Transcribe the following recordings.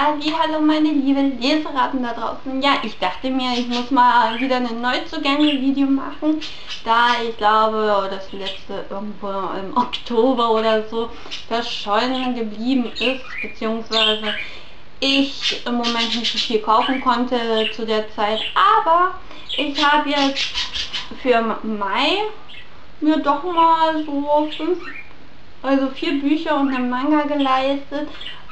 Hallo meine liebe Leseratten da draußen. Ja, ich dachte mir, ich muss mal wieder ein Neuzugänge-Video machen, da ich glaube, das letzte irgendwo im Oktober oder so verschollen geblieben ist, beziehungsweise ich im Moment nicht so viel kaufen konnte zu der Zeit. Aber ich habe jetzt für Mai mir doch mal so 4 Bücher und einen Manga geleistet.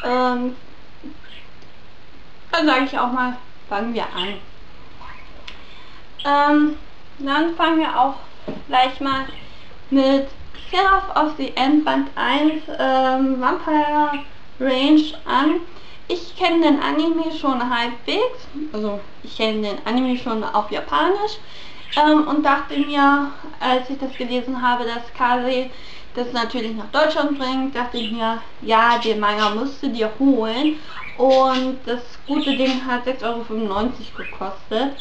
Dann sage ich auch mal, fangen wir an. Dann fangen wir auch gleich mal mit Seraph of the End Band 1 Vampire Range an. Ich kenne den Anime schon halbwegs, also ich kenne den Anime schon auf Japanisch und dachte mir, als ich das gelesen habe, dass Kase das natürlich nach Deutschland bringt, dachte ich mir, ja, den Manga musst du dir holen. Und das gute Ding hat 6,95 € gekostet.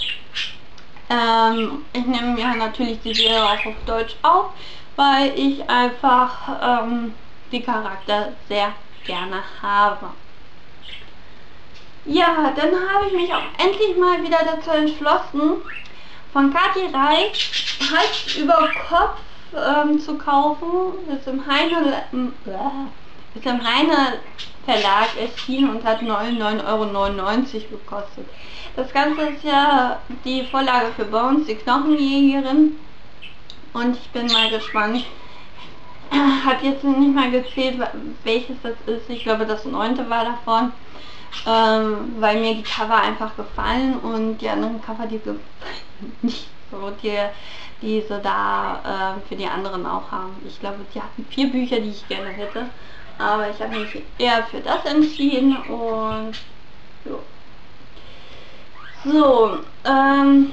Ich nehme mir natürlich die Serie auch auf Deutsch auf, weil ich einfach die Charakter sehr gerne habe. Ja, dann habe ich mich auch endlich mal wieder dazu entschlossen, von Kati Reich Hals über Kopf zu kaufen. Ist im Heine Verlag erschienen und hat 9,99 € gekostet. Das Ganze ist ja die Vorlage für Bones, die Knochenjägerin. Und ich bin mal gespannt. Hat jetzt nicht mal gezählt, welches das ist. Ich glaube, das 9. war davon. Weil mir die Cover einfach gefallen und die anderen Cover, die nicht so, die sie da für die anderen auch haben. Ich glaube, die hatten 4 Bücher, die ich gerne hätte, aber ich habe mich eher für das entschieden und jo. So, dann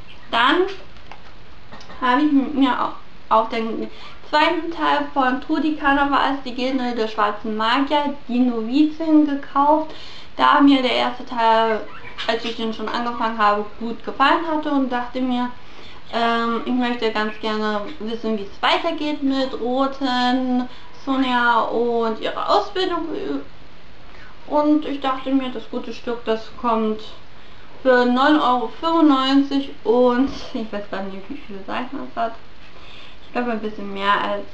habe ich mir auch den zweiten Teil von Trudi Carnavals, die Gilde der schwarzen Magier, die Novizin, gekauft, da mir der erste Teil, als ich den schon angefangen habe, gut gefallen hatte und dachte mir, ich möchte ganz gerne wissen, wie es weitergeht mit Roten, Sonja und ihrer Ausbildung. Und ich dachte mir, das gute Stück, das kommt für 9,95 € und ich weiß gar nicht, wie viele Seiten es hat. Ich glaube ein bisschen mehr als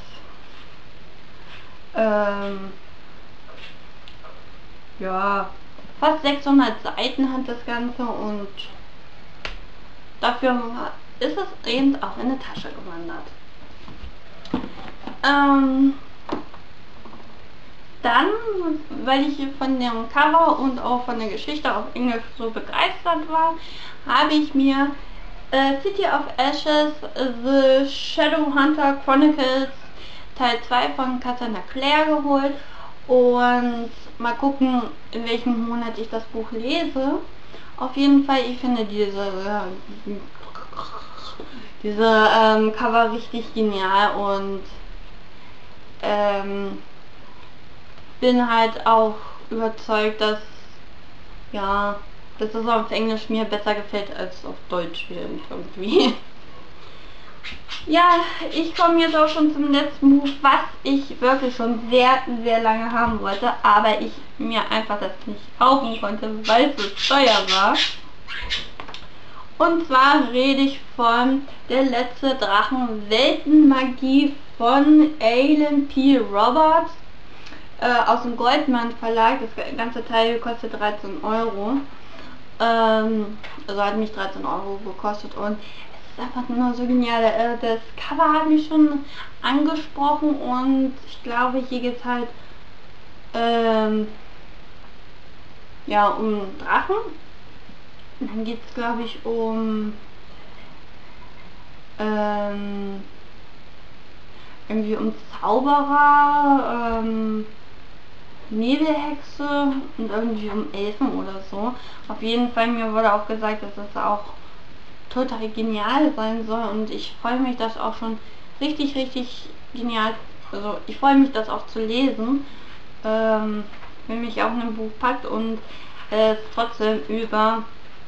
ja, fast 600 Seiten hat das Ganze und dafür ist es eben auch in eine Tasche gewandert. Dann, weil ich von dem Cover und auch von der Geschichte auf Englisch so begeistert war, habe ich mir City of Ashes, The Shadowhunter Chronicles Teil 2 von Cassandra Clare geholt und mal gucken, in welchem Monat ich das Buch lese. Auf jeden Fall, ich finde diese Cover richtig genial und bin halt auch überzeugt, dass es auf Englisch mir besser gefällt als auf Deutsch irgendwie. Ja, ich komme jetzt auch schon zum letzten Buch, was ich wirklich schon sehr, sehr lange haben wollte, aber ich mir einfach das nicht kaufen konnte, weil es so teuer war. Und zwar rede ich von Der letzte Drachen Weltenmagie von Alan P. Roberts aus dem Goldmann Verlag. Das ganze Teil kostet 13 €. Also hat mich 13 € gekostet und es ist einfach nur so genial. Das Cover hat mich schon angesprochen und ich glaube, hier geht es halt ja, um Drachen. Und dann geht es, glaube ich, um irgendwie um Zauberer, Nebelhexe und irgendwie um Elfen oder so. Auf jeden Fall, mir wurde auch gesagt, dass das auch total genial sein soll und ich freue mich, das auch schon richtig, richtig genial, also ich freue mich, das auch zu lesen, wenn mich auch ein Buch packt und es trotzdem über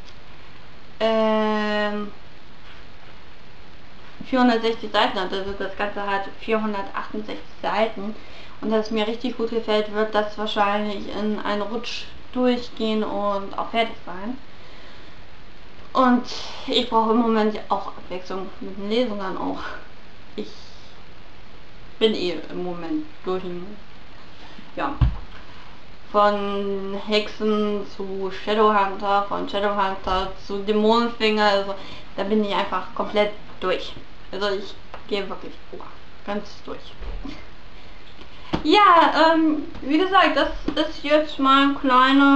460 Seiten hat, also das Ganze hat 468 Seiten und dass es mir richtig gut gefällt, wird das wahrscheinlich in einen Rutsch durchgehen und auch fertig sein. Und ich brauche im Moment auch Abwechslung mit den Lesungen auch. Ich bin im Moment durch. Ja. Von Hexen zu Shadowhunter, von Shadowhunter zu Dämonenfinger, also da bin ich einfach komplett durch. Also ich gehe wirklich ganz durch. Ja, wie gesagt, das ist jetzt mal ein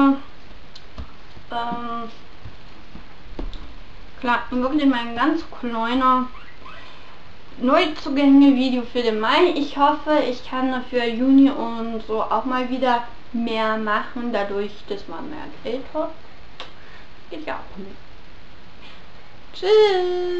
wirklich mein ganz kleiner Neuzugänge-Video für den Mai. Ich hoffe, ich kann für Juni und so auch mal wieder mehr machen, dadurch, dass man mehr Geld hat. Geht ja auch nicht. Tschüss!